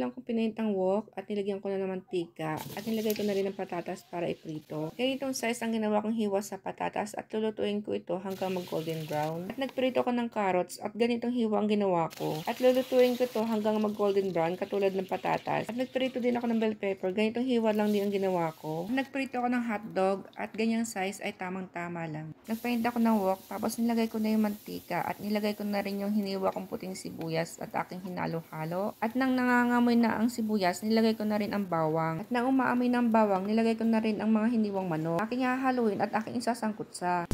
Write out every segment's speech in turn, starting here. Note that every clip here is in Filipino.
lang kong pinaint ang wok at nilagyan ko na ng mantika at nilagay ko na rin ng patatas para iprito. Ganitong size ang ginawa kong hiwa sa patatas at lulutuin ko ito hanggang mag golden brown. At nagprito ko ng carrots at ganitong hiwa ang ginawa ko. At lulutuin ko ito hanggang mag golden brown katulad ng patatas. At nagprito din ako ng bell pepper. Ganitong hiwa lang din ang ginawa ko. At nagprito ako ng hotdog at ganyang size ay tamang-tama lang. Nagpaint ako ng wok tapos nilagay ko na yung mantika at nilagay ko na rin yung hiniwa kong puting sibuyas at aking hinalo-halo. At nang nangangamoy na ang sibuyas, nilagay ko na rin ang bawang. At nang umaamoy ng bawang, nilagay ko na rin ang mga hiniwang manok. Aking hahaluin at aking isasangkot sa.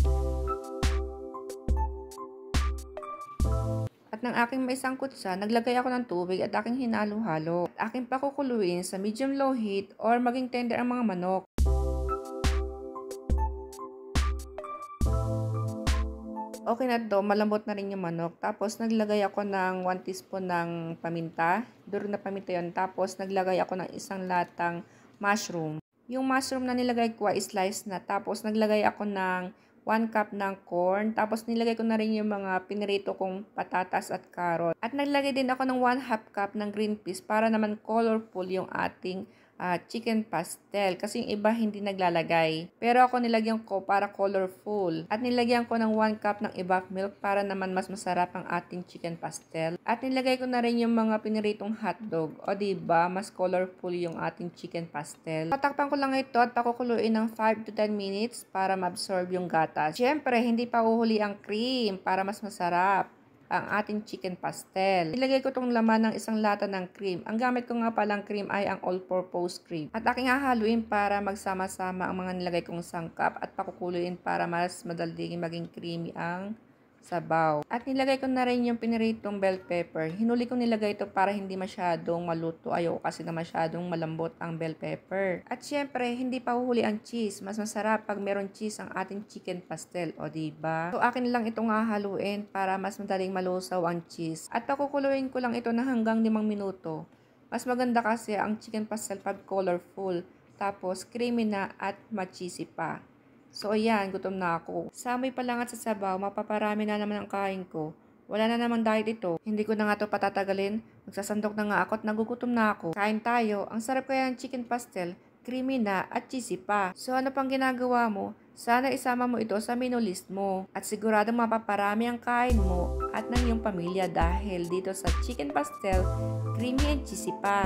At nang aking maisangkot sa, naglagay ako ng tubig at aking hinalo-halo. At aking pakukuluin sa medium-low heat or maging tender ang mga manok. Okay na to, malambot na rin yung manok. Tapos naglagay ako ng 1 teaspoon ng paminta. Durog na paminta yun. Tapos naglagay ako ng isang latang mushroom. Yung mushroom na nilagay ko ay slice na. Tapos naglagay ako ng 1 cup ng corn. Tapos nilagay ko na rin yung mga pinirito kong patatas at carrot. At naglagay din ako ng 1/2 cup ng green peas para naman colorful yung ating chicken pastel. Kasi yung iba hindi naglalagay. Pero ako nilagyan ko para colorful. At nilagyan ko ng 1 cup ng evap milk para naman mas masarap ang ating chicken pastel. At nilagay ko na rin yung mga piniritong hotdog. O diba, mas colorful yung ating chicken pastel. Patakpan ko lang ito at pakukuluin ng 5 to 10 minutes para ma-absorb yung gatas. Siyempre, hindi pa uhuli ang cream para mas masarap ang ating chicken pastel. Ilagay ko itong laman ng isang lata ng cream. Ang gamit ko nga palang cream ay ang all-purpose cream. At aking hahaluin para magsama-sama ang mga nilagay kong sangkap at pakukuluin para mas madali maging creamy ang sabaw. At nilagay ko na rin yung piniritong bell pepper. Hinuli kong nilagay ito para hindi masyadong maluto. Ayoko kasi na masyadong malambot ang bell pepper. At syempre, hindi pa uhuli ang cheese. Mas masarap pag meron cheese ang ating chicken pastel. O diba? So akin lang itong hahaluin para mas madaling malusaw ang cheese. At pakukuluin ko lang ito na hanggang 5 minuto. Mas maganda kasi ang chicken pastel pag colorful. Tapos creamy na at ma-cheesy pa. So ayan, gutom na ako. Sa amoy pa lang at sa sabaw, mapaparami na naman ang kain ko. Wala na namang diet ito. Hindi ko na nga ito patatagalin. Magsasandok na nga ako at nagugutom na ako. Kain tayo. Ang sarap kaya ng chicken pastel. Creamy na at cheesy pa. So ano pang ginagawa mo? Sana isama mo ito sa menu list mo. At siguradong mapaparami ang kain mo at ng iyong pamilya dahil dito sa chicken pastel, creamy and cheesy pa.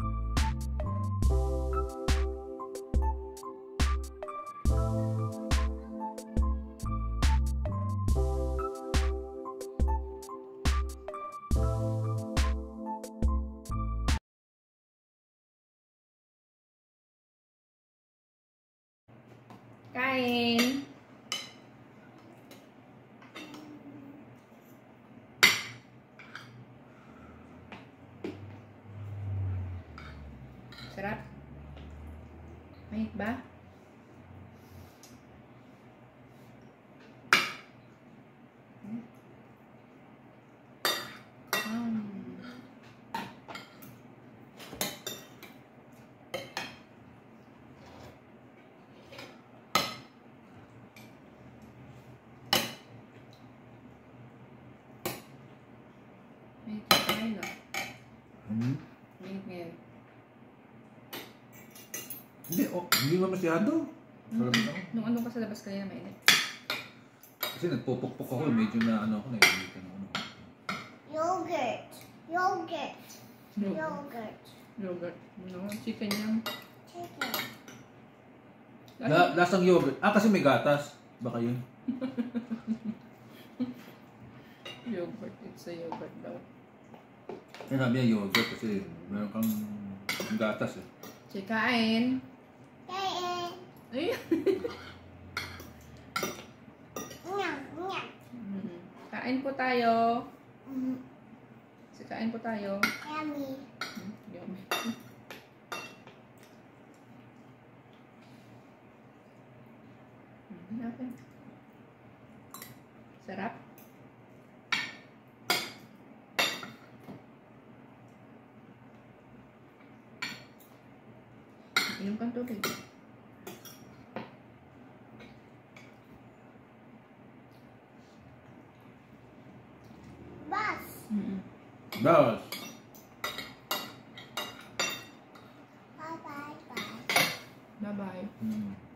Kain! Sarap? Mahit ba? Mahit ba tayo, no? Mahit ngayon. Hindi mo masyado. Nung ano ka sa labas kanina mainit? Kasi nagpupukpuk ako, medyo na ano ako, naiinitan ako. Yogurt. Yogurt. Yogurt. Yogurt. No, chicken yan. Chicken. Lasang yogurt. Kasi may gatas. Baka yun. Yogurt. It's a yogurt daw. Kaya sabi niya yogurt kasi meron kang gatas eh. Kain. Kain. Ay! Nyam, nyam. Kain po tayo. Kain po tayo. Yummy. Yummy. Natin. Sarap. Inom kang tubig. Bus. Bas. eh.